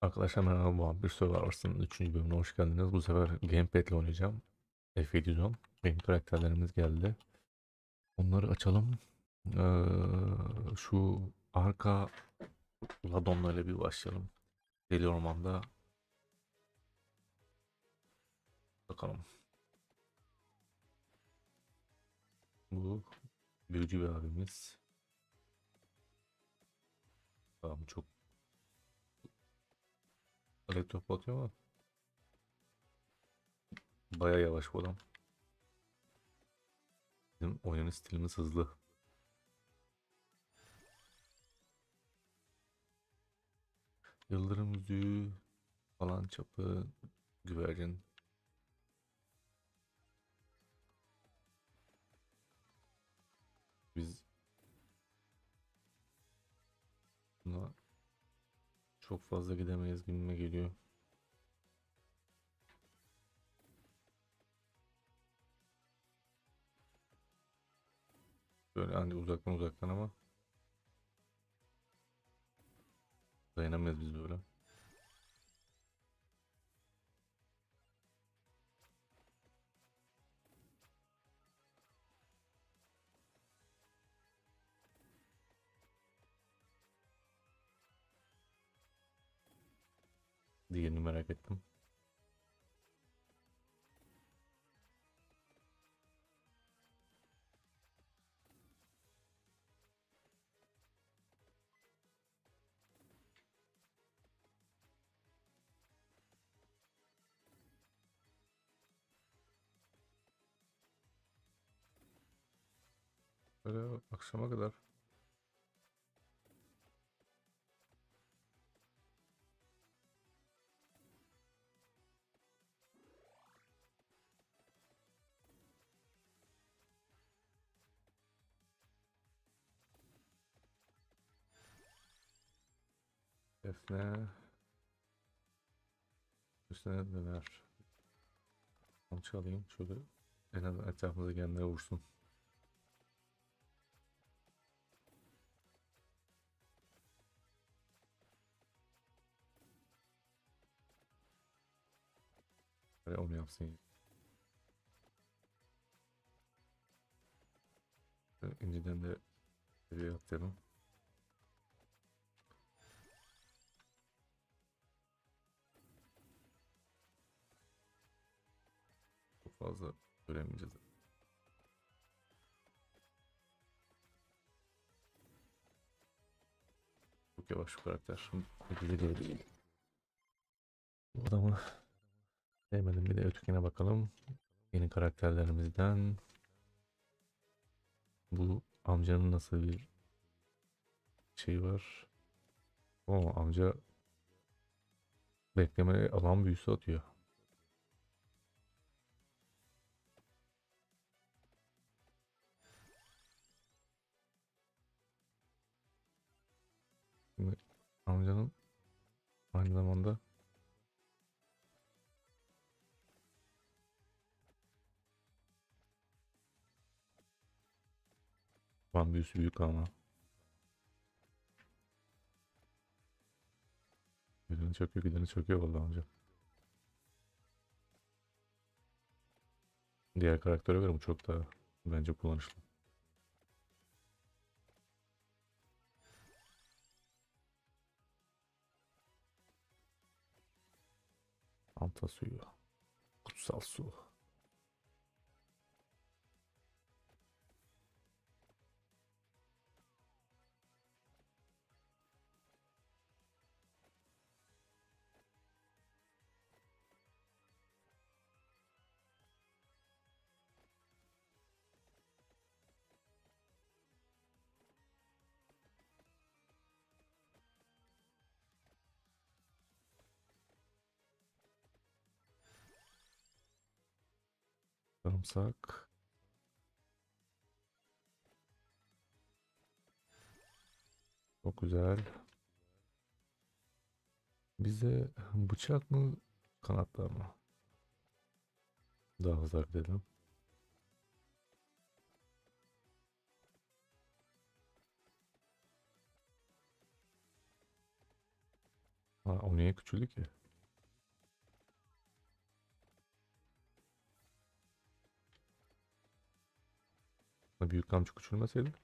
Arkadaşlar merhaba, Vampir Survivors'ın 3. bölümüne hoş geldiniz. Bu sefer Gamepad ile oynayacağım. F710. Benim karakterlerimiz geldi. Onları açalım. Şu arka Ladon'la ile bir başlayalım. Deli Orman'da bakalım. Bu büyücü bir abimiz. Tamam, çok elektrik atıyor ama baya yavaş bu adam. Bizim oyun stilimiz hızlı. Yıldırım yüzüğü falan çapı güvercin. Biz buna çok fazla gidemeyiz gibime geliyor. Böyle hani uzaktan ama dayanamayız biz böyle. Diğerini merak ettim. Böyle akşama kadar Defne üstüne döner. Kamçı alayım şöyle en azından etrafımıza gelenlere vursun. Böyle onu yapsın. Böyle inciden de seviye atlayalım. Çok fazla göremeyeceğiz. Çok yavaş şu karakter. Ödülü değil. Bu adamı sevmedim, bir de ötekine bakalım. Yeni karakterlerimizden bu amcanın nasıl bir şey var. O amca bekleme alan büyüsü atıyor. Şimdi amcanın aynı zamanda alan büyüsü büyük ama. Gideni çöküyor vallahi amca. Diğer karaktere göre bu çok daha bence kullanışlı. Anta suyu. Kutsal su. Sarımsak. Çok güzel. Bize bıçak mı kanatlar mı? Daha hızlı hareket edelim. Ha, o niye küçüldü ki? Büyük kamçı küçülmeseydi.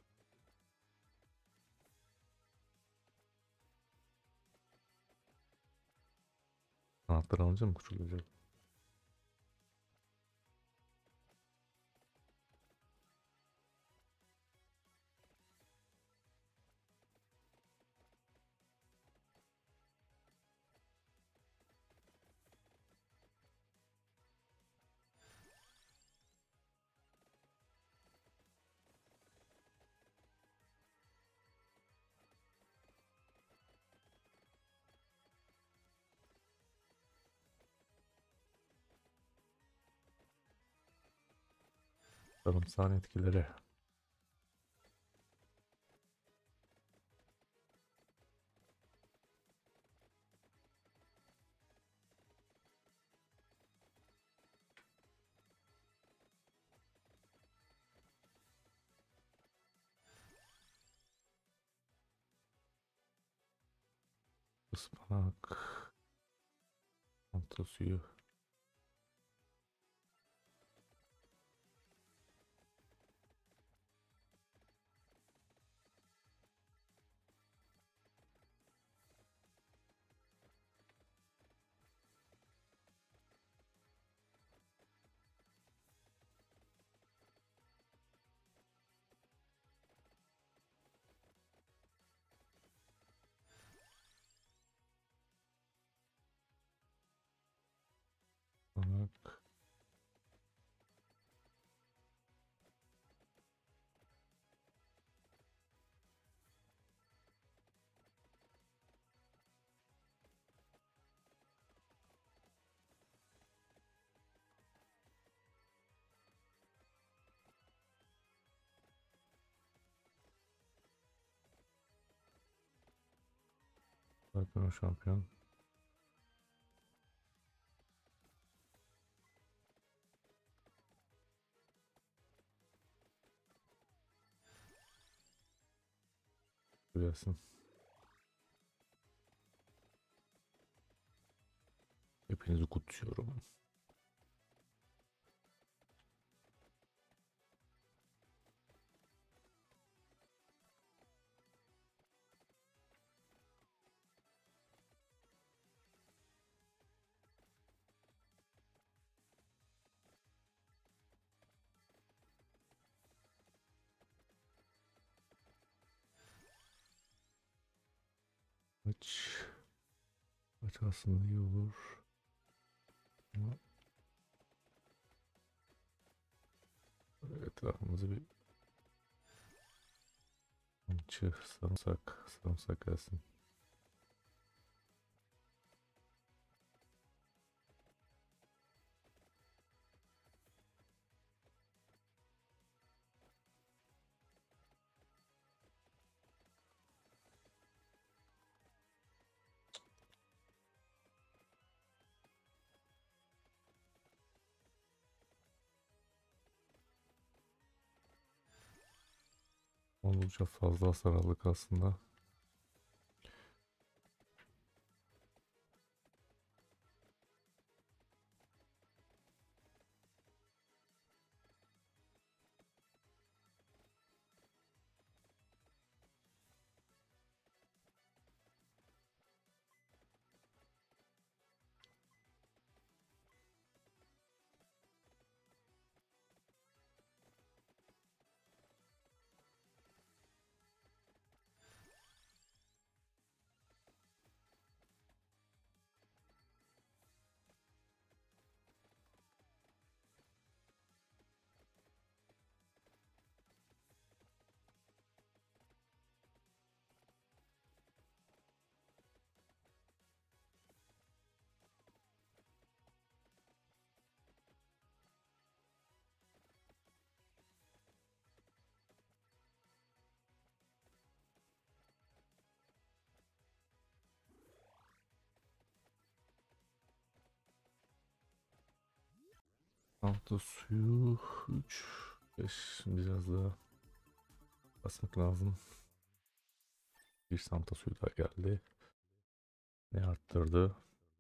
Anahtar alınca mı küçülecek? Sarımsağın etkileri. Ispanak. Mantı suyu. Ispanak. Şampiyon şampiyon. Gelsin. Hepinizi kutluyorum. Maç. Maç aslında iyi olur. Ama etrafımızı bir kamçı, sarımsak, sarımsak gelsin. Oldukça fazla hasar aldık aslında. Altı suyu 3 5 biraz daha basmak lazım. Bir samta suyu daha geldi. Ne arttırdı?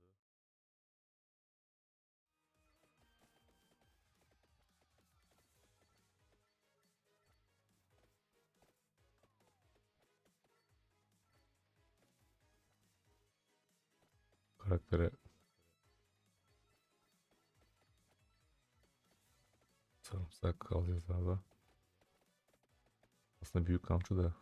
Karaktere sarımsak alacağız abi. Aslında büyük kamçı da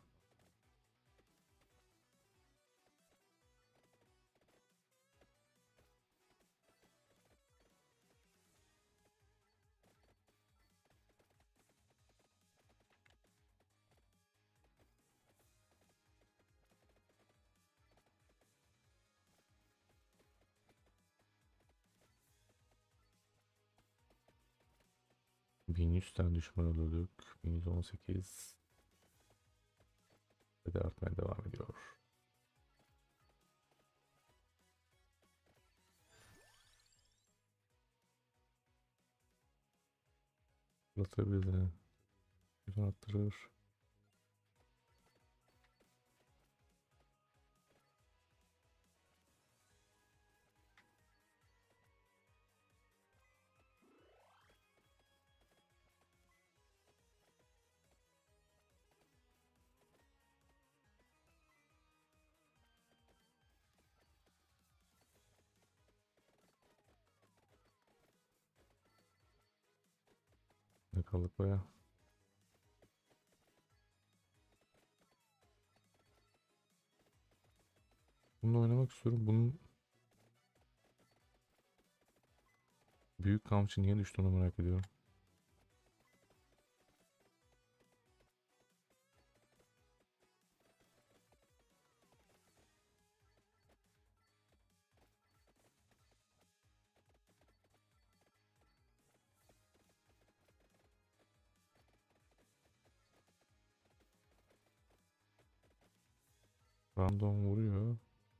1100 tane düşman öldürdük. 1118 ve de artmaya devam ediyor. Fırlatabiliriz yine. Güzel arttırır. Ne kaldık baya. Bununla oynamak istiyorum. Bunun büyük kamçı niye düştü onu merak ediyorum. Random vuruyor.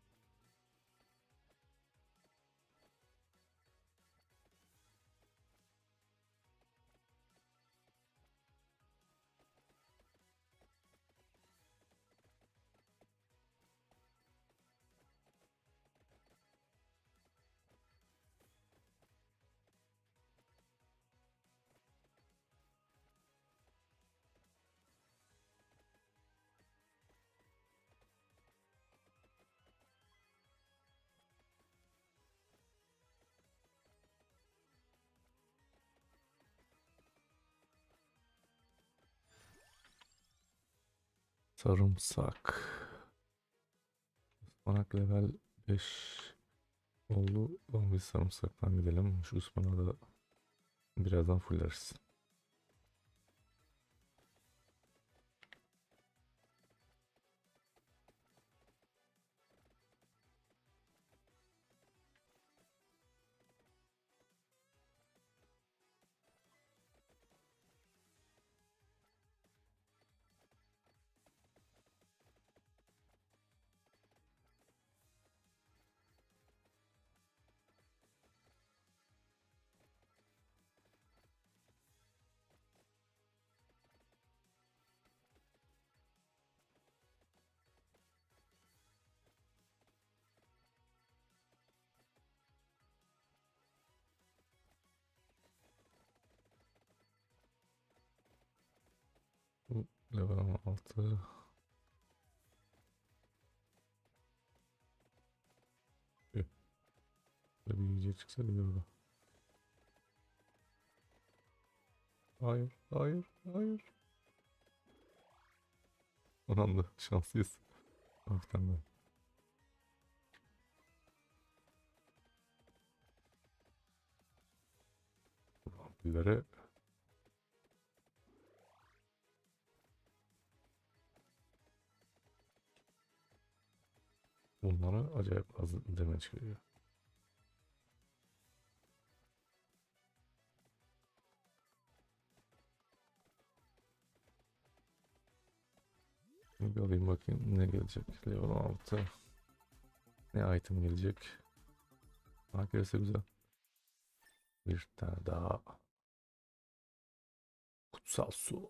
Sarımsak. Ispanak level 5 oldu. Ama biz sarımsaktan gidelim. Şu ıspanağı da birazdan fulleriz. Bu level 6. Böyle bir yiyecek çıksa iyi olurdu. Hayır, hayır, hayır. Son anda şanslıyız. Hafiften de. Vampirlere bunlara acayip az damage veriyor. Bir alayım bakayım ne gelecek. Level 6. Ne item gelecek? Gelirse güzel. Bir tane daha. Kutsal su.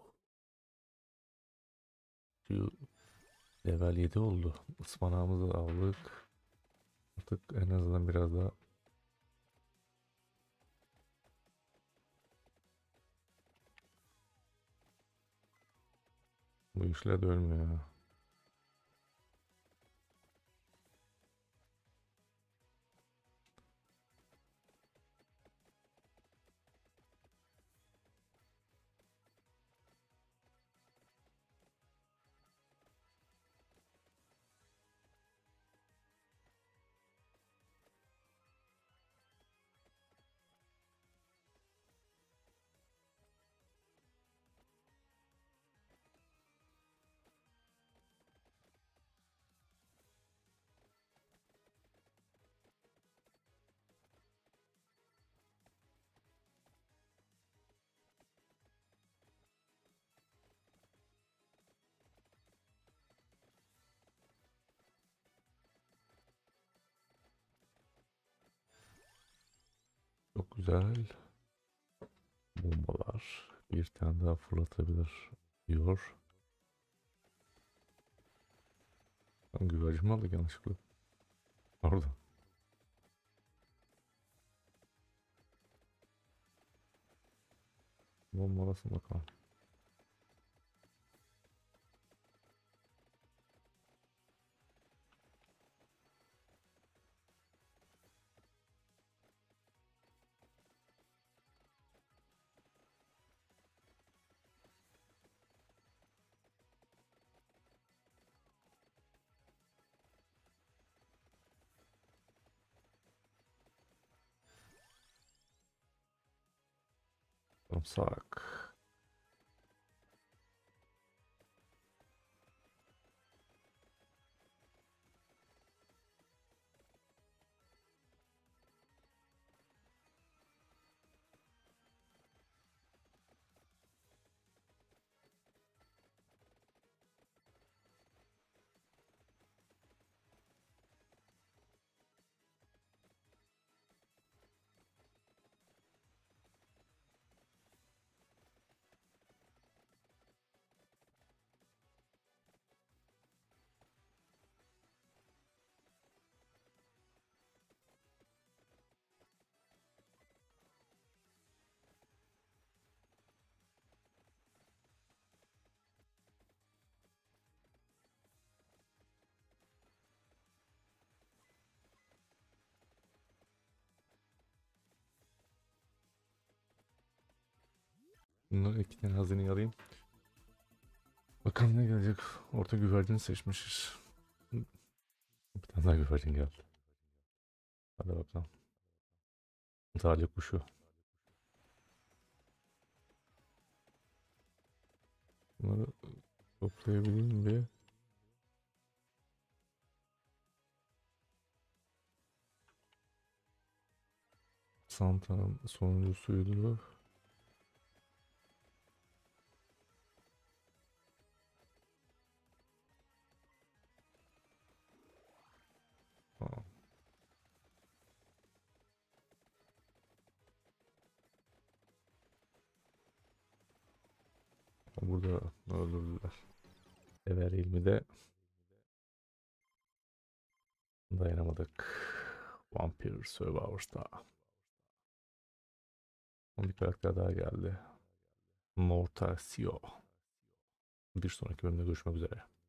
Şu level 7 oldu. Ispanağımızı aldık. Artık en azından biraz daha bu işler de ölmüyor ya. Çok güzel. Bombalar. Bir tane daha fırlatabilir diyor. Ben güvercin mi aldık yanlışlıkla? Orada. Bombalasın bakalım. Sarımsak. Bunları iki tane hazineyi alayım. Bakalım ne gelecek. Orta güvercin seçmişiz. Bir tane daha güvercin geldi. Hadi bakalım. Talih kuşu. Bunları toplayabileyim bir. Santa'nın sonuncusuydu. Aa, burada öldürdüler. Ever ilmi de dayanamadık. Vampir Survivors'ta. Bir karakter daha geldi. Mortasio. Bir sonraki bölümde görüşmek üzere.